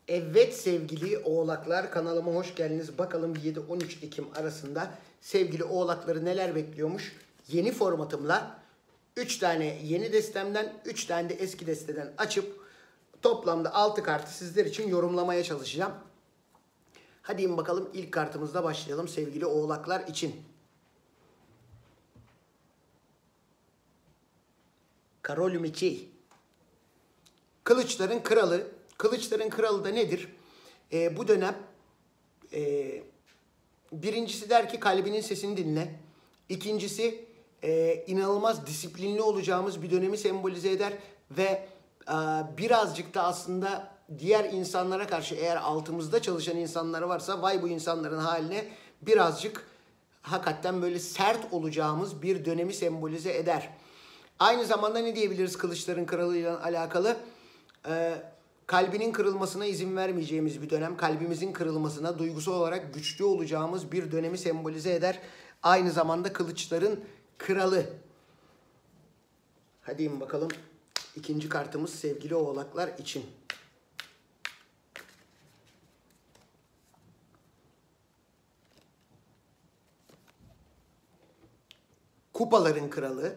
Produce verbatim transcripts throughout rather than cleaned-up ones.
Evet sevgili oğlaklar, kanalıma hoş geldiniz. Bakalım yedi on üç Ekim arasında sevgili oğlakları neler bekliyormuş. Yeni formatımla üç tane yeni destemden üç tane de eski desteden açıp toplamda altı kartı sizler için yorumlamaya çalışacağım. Hadi bakalım, ilk kartımızla başlayalım sevgili oğlaklar için. Karolümiçi. Kılıçların kralı. Kılıçların kralı da nedir? Ee, bu dönem e, birincisi der ki kalbinin sesini dinle. İkincisi e, inanılmaz disiplinli olacağımız bir dönemi sembolize eder. Ve e, birazcık da aslında diğer insanlara karşı, eğer altımızda çalışan insanlar varsa, vay bu insanların haline, birazcık hakikaten böyle sert olacağımız bir dönemi sembolize eder. Aynı zamanda ne diyebiliriz kılıçların kralıyla alakalı? Ee, kalbinin kırılmasına izin vermeyeceğimiz bir dönem. Kalbimizin kırılmasına, duygusal olarak güçlü olacağımız bir dönemi sembolize eder. Aynı zamanda kılıçların kralı. Hadi bakalım, ikinci kartımız sevgili oğlaklar için. Kupaların kralı.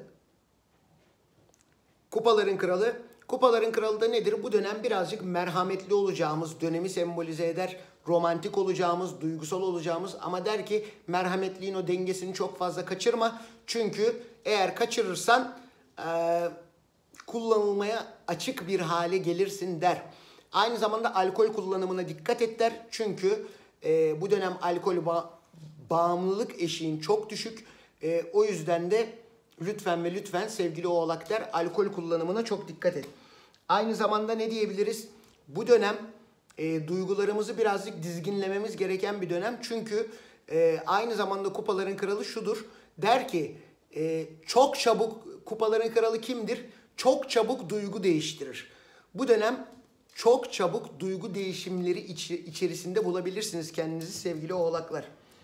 Kupaların kralı. Kupaların kralı da nedir? Bu dönem birazcık merhametli olacağımız dönemi sembolize eder. Romantik olacağımız, duygusal olacağımız, ama der ki merhametliğin o dengesini çok fazla kaçırma. Çünkü eğer kaçırırsan e, kullanılmaya açık bir hale gelirsin der. Aynı zamanda alkol kullanımına dikkat et der. Çünkü e, bu dönem alkol ba bağımlılık eşiğin çok düşük. E, o yüzden de lütfen ve lütfen sevgili oğlak der, alkol kullanımına çok dikkat et. Aynı zamanda ne diyebiliriz? Bu dönem e, duygularımızı birazcık dizginlememiz gereken bir dönem. Çünkü e, aynı zamanda kupaların kralı şudur. Der ki e, çok çabuk, kupaların kralı kimdir? Çok çabuk duygu değiştirir. Bu dönem çok çabuk duygu değişimleri iç, içerisinde bulabilirsiniz kendinizi sevgili oğlaklar.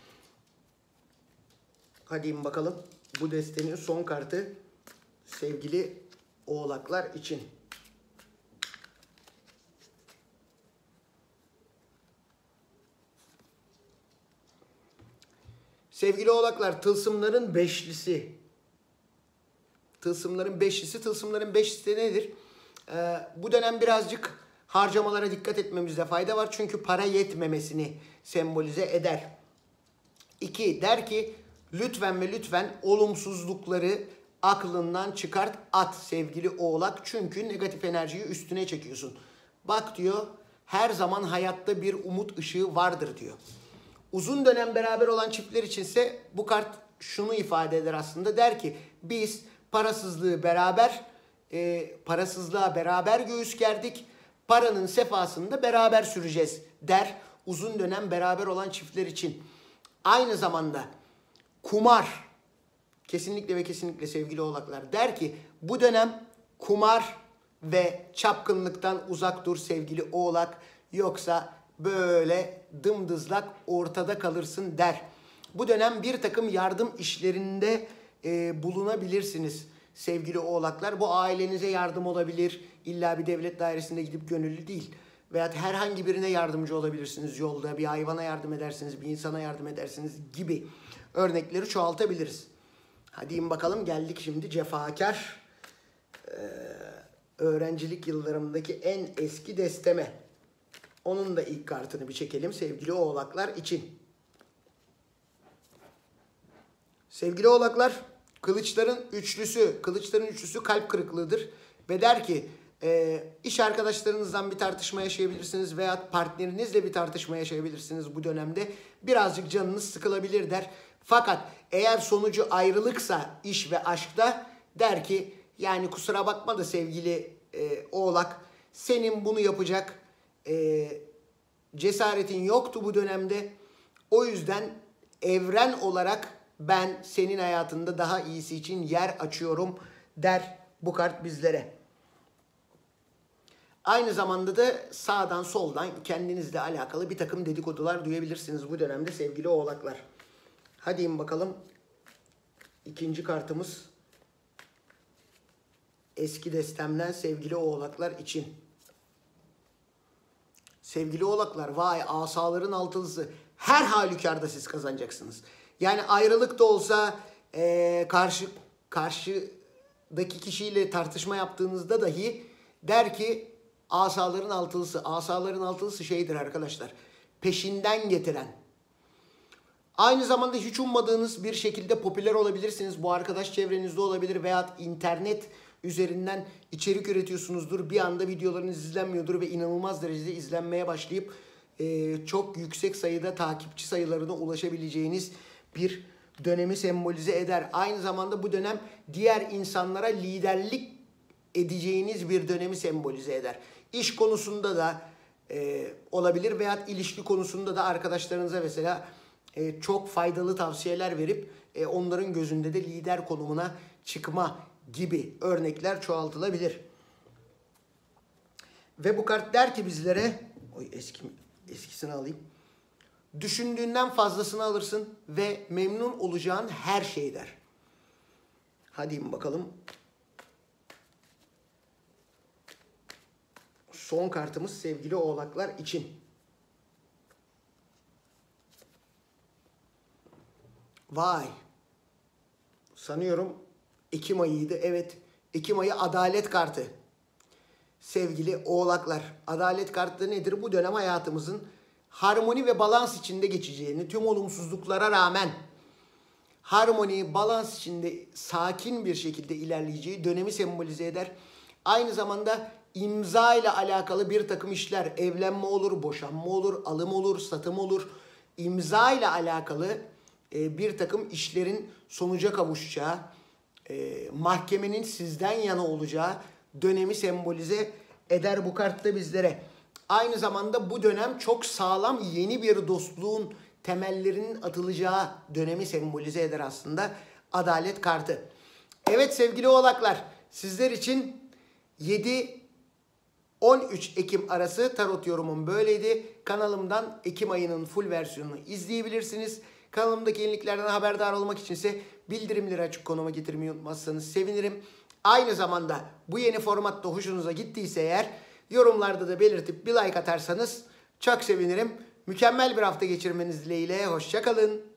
Hadi bakalım, bu destenin son kartı sevgili oğlaklar için. Sevgili oğlaklar, tılsımların beşlisi. Tılsımların beşlisi. Tılsımların beşlisi de nedir? Ee, bu dönem birazcık harcamalara dikkat etmemizde fayda var. Çünkü para yetmemesini sembolize eder. İki, der ki lütfen ve lütfen olumsuzlukları aklından çıkart, at sevgili oğlak. Çünkü negatif enerjiyi üstüne çekiyorsun. Bak diyor, her zaman hayatta bir umut ışığı vardır diyor. Uzun dönem beraber olan çiftler içinse bu kart şunu ifade eder aslında. Der ki biz parasızlığı beraber, e, parasızlığa beraber göğüs gerdik. Paranın sefasını da beraber süreceğiz der uzun dönem beraber olan çiftler için. Aynı zamanda kumar, kesinlikle ve kesinlikle sevgili oğlaklar, der ki bu dönem kumar ve çapkınlıktan uzak dur sevgili oğlak, yoksa böyle dımdızlak ortada kalırsın der. Bu dönem bir takım yardım işlerinde e, bulunabilirsiniz sevgili oğlaklar. Bu ailenize yardım olabilir. İlla bir devlet dairesinde gidip gönüllü değil. Veyahut herhangi birine yardımcı olabilirsiniz yolda. Bir hayvana yardım edersiniz, bir insana yardım edersiniz gibi örnekleri çoğaltabiliriz. Hadi bakalım, geldik şimdi cefakar ee, öğrencilik yıllarımdaki en eski desteme. Onun da ilk kartını bir çekelim sevgili oğlaklar için. Sevgili oğlaklar, kılıçların üçlüsü, kılıçların üçlüsü kalp kırıklığıdır. Ve der ki e, iş arkadaşlarınızdan bir tartışma yaşayabilirsiniz veya partnerinizle bir tartışma yaşayabilirsiniz bu dönemde. Birazcık canınız sıkılabilir der. Fakat eğer sonucu ayrılıksa iş ve aşkta, der ki yani kusura bakma da sevgili e, oğlak, senin bunu yapacak e, cesaretin yoktu bu dönemde. O yüzden evren olarak ben senin hayatında daha iyisi için yer açıyorum der bu kart bizlere. Aynı zamanda da sağdan soldan kendinizle alakalı bir takım dedikodular duyabilirsiniz bu dönemde sevgili oğlaklar. Hadi bakalım, ikinci kartımız eski destemden sevgili oğlaklar için. Sevgili oğlaklar, vay asaların altılısı. Her halükarda siz kazanacaksınız. Yani ayrılık da olsa ee, karşı karşıdaki kişiyle tartışma yaptığınızda dahi der ki asaların altılısı. Asaların altılısı şeydir arkadaşlar. Peşinden getiren. Aynı zamanda hiç ummadığınız bir şekilde popüler olabilirsiniz. Bu arkadaş çevrenizde olabilir veya internet üzerinden içerik üretiyorsunuzdur. Bir anda videolarınız izlenmiyordur ve inanılmaz derecede izlenmeye başlayıp e, çok yüksek sayıda takipçi sayılarına ulaşabileceğiniz bir dönemi sembolize eder. Aynı zamanda bu dönem diğer insanlara liderlik edeceğiniz bir dönemi sembolize eder. İş konusunda da e, olabilir veya ilişki konusunda da arkadaşlarınıza mesela e, çok faydalı tavsiyeler verip e, onların gözünde de lider konumuna çıkma gibi örnekler çoğaltılabilir. Ve bu kart der ki bizlere, oy eski eskisini alayım. Düşündüğünden fazlasını alırsın ve memnun olacağın her şey der. Hadi bakalım. Son kartımız sevgili oğlaklar için. Vay. Sanıyorum Ekim ayıydı. Evet. Ekim ayı adalet kartı. Sevgili oğlaklar. Adalet kartı nedir? Bu dönem hayatımızın harmoni ve balans içinde geçeceğini, tüm olumsuzluklara rağmen harmoni, balans içinde sakin bir şekilde ilerleyeceği dönemi sembolize eder. Aynı zamanda imza ile alakalı bir takım işler, evlenme olur, boşanma olur, alım olur, satım olur. İmza ile alakalı e, bir takım işlerin sonuca kavuşacağı, e, mahkemenin sizden yana olacağı dönemi sembolize eder bu kartta bizlere. Aynı zamanda bu dönem çok sağlam yeni bir dostluğun temellerinin atılacağı dönemi sembolize eder aslında adalet kartı. Evet sevgili oğlaklar, sizler için yedi on üç Ekim arası tarot yorumum böyleydi. Kanalımdan Ekim ayının full versiyonunu izleyebilirsiniz. Kanalımdaki yeniliklerden haberdar olmak içinse bildirimleri açık konuma getirmeyi unutmazsanız sevinirim. Aynı zamanda bu yeni formatta hoşunuza gittiyse eğer yorumlarda da belirtip bir like atarsanız çok sevinirim. Mükemmel bir hafta geçirmeniz dileğiyle. Hoşça kalın.